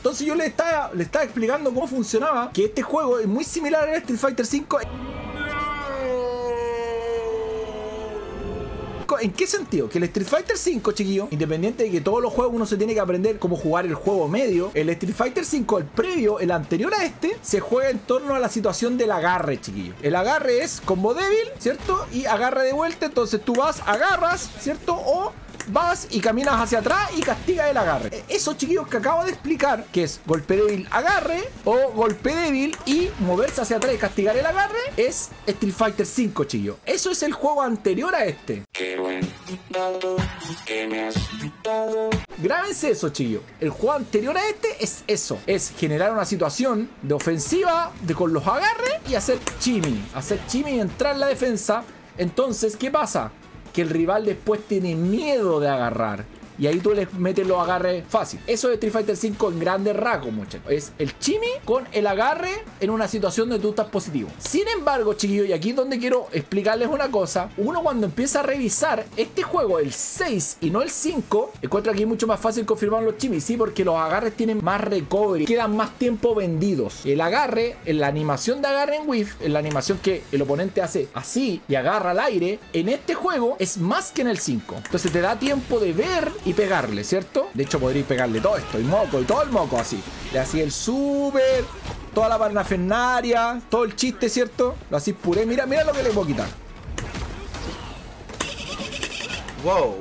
Entonces yo le estaba explicando cómo funcionaba, que este juego es muy similar al Street Fighter V. ¿En qué sentido? Que el Street Fighter V, chiquillo, independiente de que todos los juegos uno se tiene que aprender cómo jugar el juego medio, el Street Fighter V, el previo, el anterior a este, se juega en torno a la situación del agarre, chiquillo. El agarre es combo débil, ¿cierto? Y agarre de vuelta, entonces tú vas, agarras, ¿cierto? O vas y caminas hacia atrás y castigas el agarre. Esos chiquillos que acabo de explicar, que es golpe débil, agarre, o golpe débil y moverse hacia atrás y castigar el agarre, es Street Fighter V, chiquillos. Eso es el juego anterior a este. Qué buen dato que me has dado. Grábense eso, chiquillos. El juego anterior a este es eso. Es generar una situación de ofensiva con los agarres y hacer chimi. Hacer chimi y entrar en la defensa. Entonces, ¿qué pasa? Que el rival después tiene miedo de agarrar. Y ahí tú le metes los agarres fácil. Eso es Street Fighter V en grandes rasgos, muchachos. Es el chimi con el agarre en una situación donde tú estás positivo. Sin embargo, chiquillos, y aquí es donde quiero explicarles una cosa. Uno cuando empieza a revisar este juego, el 6 y no el 5, encuentra aquí mucho más fácil confirmar los chimis. Sí, porque los agarres tienen más recovery, quedan más tiempo vendidos. El agarre, en la animación de agarre en Whiff, en la animación que el oponente hace así y agarra al aire, en este juego es más que en el 5. Entonces te da tiempo de ver y pegarle, ¿cierto? De hecho podréis pegarle todo esto, y moco, y todo el moco así. Le hacía el super, toda la parafernaria, todo el chiste, ¿cierto? Lo así puré, mira lo que le puedo quitar. Wow.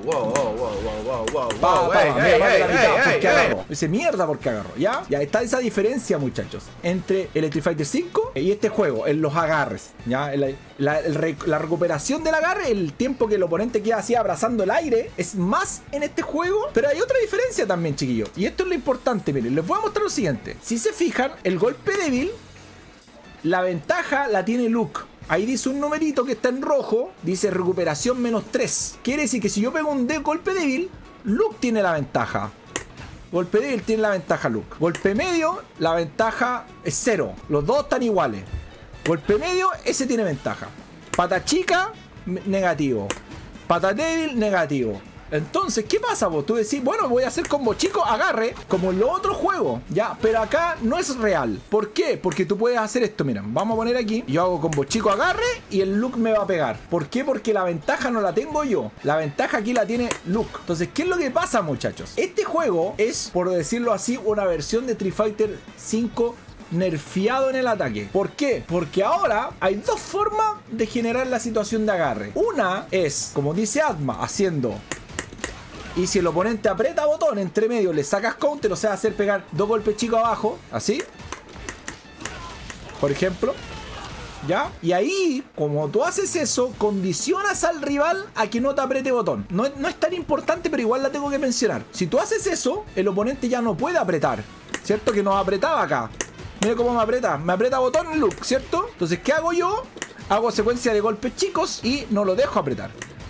Dice mierda porque agarro, ¿ya? Ya está esa diferencia, muchachos, entre el Street Fighter V y este juego, en los agarres, ¿ya? La recuperación del agarre, el tiempo que el oponente queda así abrazando el aire, es más en este juego, pero hay otra diferencia también, chiquillos. Y esto es lo importante, miren, les voy a mostrar lo siguiente. Si se fijan, el golpe débil, la ventaja la tiene Luke. Ahí dice un numerito que está en rojo, dice recuperación -3. Quiere decir que si yo pego un golpe débil, Luke tiene la ventaja. Golpe débil tiene la ventaja Luke. Golpe medio, la ventaja es 0. Los dos están iguales. Golpe medio, ese tiene ventaja. Pata chica, negativo. Pata débil, negativo. Entonces, ¿qué pasa vos? Tú decís, bueno, voy a hacer combo chico, agarre, como en los otros juegos, ya, pero acá no es real. ¿Por qué? Porque tú puedes hacer esto, miren, vamos a poner aquí, yo hago combo chico, agarre, y el Luke me va a pegar. ¿Por qué? Porque la ventaja no la tengo yo, la ventaja aquí la tiene Luke. Entonces, ¿qué es lo que pasa, muchachos? Este juego es, por decirlo así, una versión de Street Fighter V nerfeado en el ataque. ¿Por qué? Porque ahora hay dos formas de generar la situación de agarre. Una es, como dice Atma, haciendo... Y si el oponente aprieta botón entre medio, le sacas counter, o sea, hacer pegar dos golpes chicos abajo, así. Por ejemplo. ¿Ya? Y ahí, como tú haces eso, condicionas al rival a que no te apriete botón. No es tan importante, pero igual la tengo que mencionar. Si tú haces eso, el oponente ya no puede apretar. ¿Cierto? Que nos apretaba acá. Mira cómo me aprieta botón Luke, ¿cierto? Entonces, ¿qué hago yo? Hago secuencia de golpes chicos y no lo dejo apretar.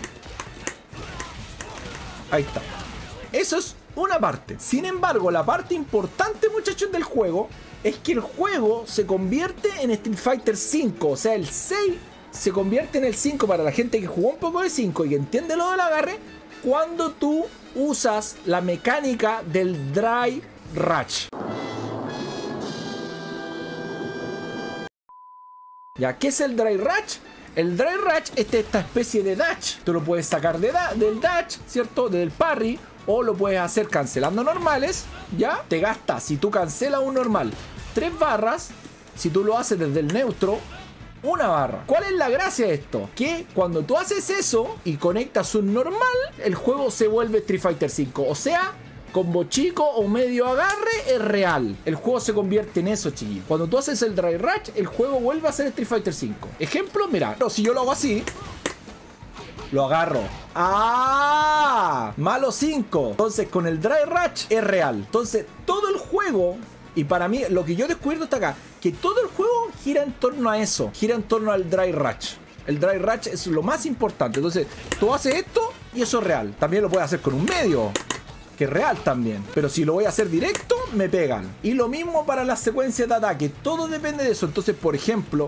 Ahí está. Eso es una parte. Sin embargo, la parte importante, muchachos, del juego es que el juego se convierte en Street Fighter V. O sea, el 6 se convierte en el 5 para la gente que jugó un poco de 5 y que entiende lo del agarre, cuando tú usas la mecánica del Dry Rush. ¿Ya? ¿Qué es el Dry Rush? El Dry Rush es esta especie de dash. Tú lo puedes sacar del dash, ¿cierto? Del parry. O lo puedes hacer cancelando normales. ¿Ya? Te gasta, si tú cancelas un normal, 3 barras. Si tú lo haces desde el neutro, 1 barra. ¿Cuál es la gracia de esto? Que cuando tú haces eso y conectas un normal, el juego se vuelve Street Fighter V. O sea, combo chico o medio agarre es real. El juego se convierte en eso, chiquillos. Cuando tú haces el Dry Rush, el juego vuelve a ser Street Fighter V. Ejemplo, mira, si yo lo hago así, lo agarro. ¡Ah! Malo 5. Entonces, con el Dry Rush es real. Entonces, todo el juego, y para mí, lo que yo he descubierto hasta acá, que todo el juego gira en torno a eso. Gira en torno al Dry Rush. El Dry Rush es lo más importante. Entonces, tú haces esto y eso es real. También lo puedes hacer con un medio, que es real también. Pero si lo voy a hacer directo, me pegan. Y lo mismo para las secuencias de ataque. Todo depende de eso. Entonces, por ejemplo,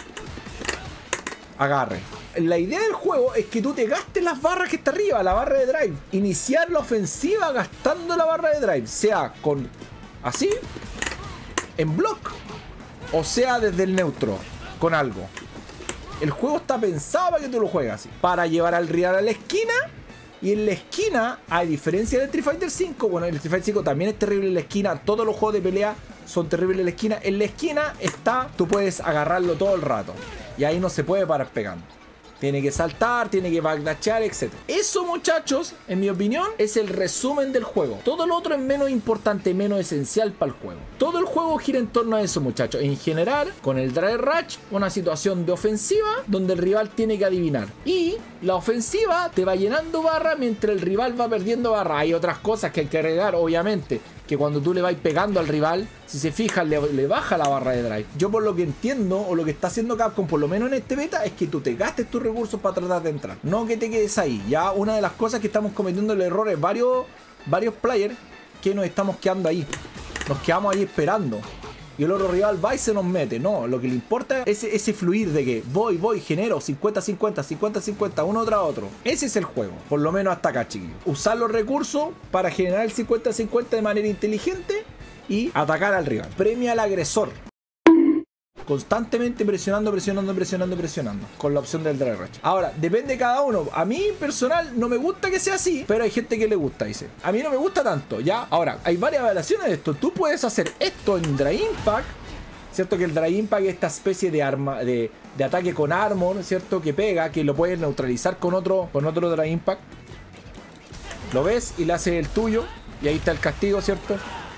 agarre. La idea del juego es que tú te gastes las barras que está arriba, la barra de drive. Iniciar la ofensiva gastando la barra de drive. Sea con así, en block, o sea desde el neutro, con algo. El juego está pensado para que tú lo juegues así, para llevar al rival a la esquina. Y en la esquina, a diferencia del Street Fighter V, bueno, el Street Fighter V también es terrible en la esquina. Todos los juegos de pelea son terribles en la esquina. En la esquina está, tú puedes agarrarlo todo el rato. Y ahí no se puede parar pegando. Tiene que saltar, tiene que backdashar, etc. Eso, muchachos, en mi opinión, es el resumen del juego. Todo lo otro es menos importante, menos esencial para el juego. Todo el juego gira en torno a eso, muchachos. En general, con el Dry Rush, una situación de ofensiva donde el rival tiene que adivinar. Y la ofensiva te va llenando barra mientras el rival va perdiendo barra. Hay otras cosas que hay que agregar, obviamente. Que cuando tú le vas pegando al rival, si se fijan, le baja la barra de drive. Yo por lo que entiendo, o lo que está haciendo Capcom, por lo menos en este beta, es que tú te gastes tus recursos para tratar de entrar. No que te quedes ahí. Ya una de las cosas que estamos cometiendo el error es varios players que nos estamos quedando ahí. Nos quedamos ahí esperando. Y el otro rival va y se nos mete. No, lo que le importa es ese fluir de que voy, genero 50-50, 50-50, uno tras otro. Ese es el juego, por lo menos hasta acá, chiquillos. Usar los recursos para generar el 50-50 de manera inteligente y atacar al rival. Premia al agresor. Constantemente presionando con la opción del Dry Rush. Ahora, depende de cada uno. A mí personal no me gusta que sea así, pero hay gente que le gusta, dice. A mí no me gusta tanto, ¿ya? Ahora, hay varias variaciones de esto. Tú puedes hacer esto en Dry Impact, ¿cierto? Que el Dry Impact es esta especie de arma, de ataque con armor, ¿cierto? Que pega, que lo puedes neutralizar con otro Dry Impact. Lo ves y le haces el tuyo. Y ahí está el castigo, ¿cierto?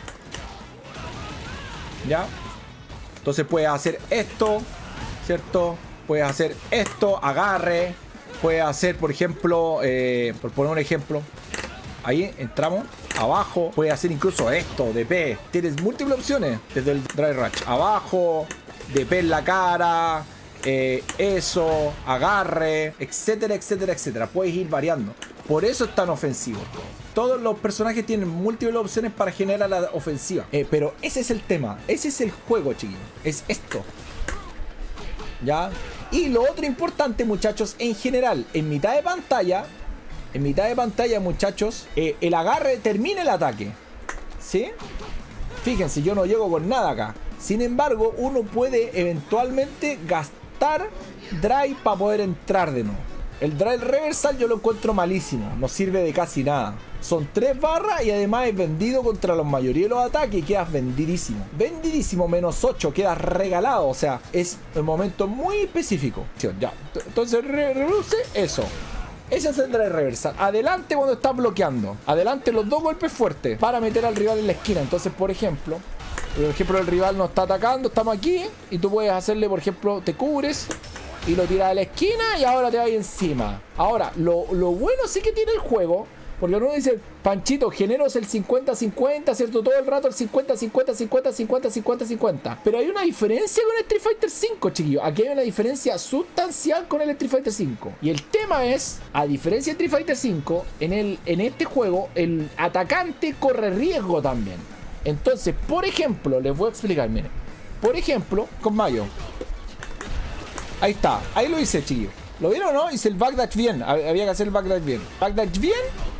¿Ya? Entonces puedes hacer esto, ¿cierto? Puedes hacer esto, agarre. Puedes hacer, por ejemplo, por poner un ejemplo, ahí entramos, abajo. Puedes hacer incluso esto, DP. Tienes múltiples opciones desde el Dry Rush. Abajo, DP en la cara, eso, agarre, etcétera, etcétera, etcétera. Puedes ir variando. Por eso es tan ofensivo. Todos los personajes tienen múltiples opciones para generar la ofensiva. Pero ese es el tema. Ese es el juego, chiquillos. Es esto. ¿Ya? Y lo otro importante, muchachos, en general, en mitad de pantalla, muchachos, el agarre termina el ataque. ¿Sí? Fíjense, yo no llego con nada acá. Sin embargo, uno puede eventualmente gastar drive para poder entrar de nuevo. El drive reversal yo lo encuentro malísimo. No sirve de casi nada. Son 3 barras y además es vendido contra la mayoría de los ataques y quedas vendidísimo. Vendidísimo, menos 8, quedas regalado. O sea, es un momento muy específico. Ya. Entonces reduce eso. Ese es el drive reversal. Adelante cuando estás bloqueando. Adelante los 2 golpes fuertes para meter al rival en la esquina. Entonces, por ejemplo, el rival nos está atacando. Estamos aquí y tú puedes hacerle, por ejemplo, te cubres y lo tiras a la esquina y ahora te vas encima. Ahora, lo bueno sí que tiene el juego, porque uno dice, Panchito, generos el 50-50, ¿cierto? Todo el rato el 50-50-50-50-50-50. Pero hay una diferencia con el Street Fighter V, chiquillos. Aquí hay una diferencia sustancial con el Street Fighter V. Y el tema es, a diferencia de Street Fighter V, en este juego, el atacante corre riesgo también. Entonces, por ejemplo, les voy a explicar, miren. Por ejemplo, con Mayo. Ahí está, ahí lo hice, chiquillos. ¿Lo vieron o no? Hice el backdash bien. Había que hacer el backdash bien. Backdash bien.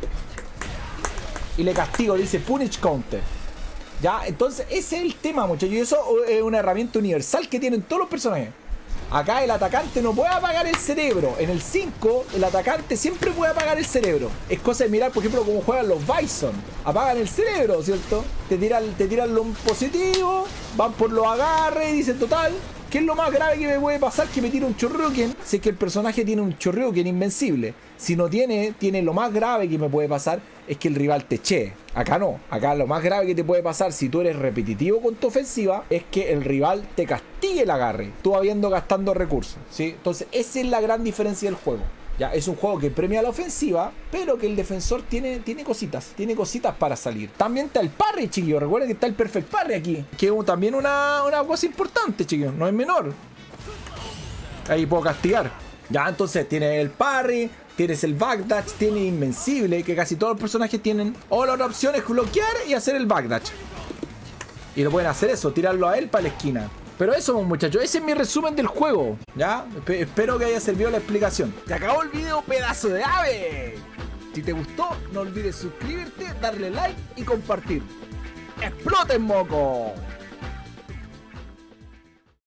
Y le castigo, dice punish counter. Ya, entonces ese es el tema, muchachos. Y eso es una herramienta universal que tienen todos los personajes. Acá el atacante no puede apagar el cerebro. En el 5, el atacante siempre puede apagar el cerebro. Es cosa de mirar, por ejemplo, cómo juegan los Bison. Apagan el cerebro, ¿cierto? Te tiran lo positivo, van por los agarres y dicen, total, ¿qué es lo más grave que me puede pasar? Que me tire un Shoryuken. Si es que el personaje tiene un Shoryuken invencible. Si no tiene lo más grave que me puede pasar es que el rival te chee. Acá no. Acá lo más grave que te puede pasar si tú eres repetitivo con tu ofensiva es que el rival te castigue el agarre. Tú gastando recursos, ¿sí? Entonces esa es la gran diferencia del juego. Ya, es un juego que premia la ofensiva, pero que el defensor tiene cositas. Tiene cositas para salir. También está el parry, chiquillos. Recuerden que está el perfect parry aquí. Que es también una cosa importante, chiquillos. No es menor. Ahí puedo castigar. Ya, entonces tiene el parry, tienes el backdash, tienes invencible, que casi todos los personajes tienen. O la otra opción es bloquear y hacer el backdash. Y lo pueden hacer eso, tirarlo a él para la esquina. Pero eso, muchachos, ese es mi resumen del juego. ¿Ya? Espero que haya servido la explicación. Se acabó el video, pedazo de ave. Si te gustó, no olvides suscribirte, darle like y compartir. ¡Exploten, moco!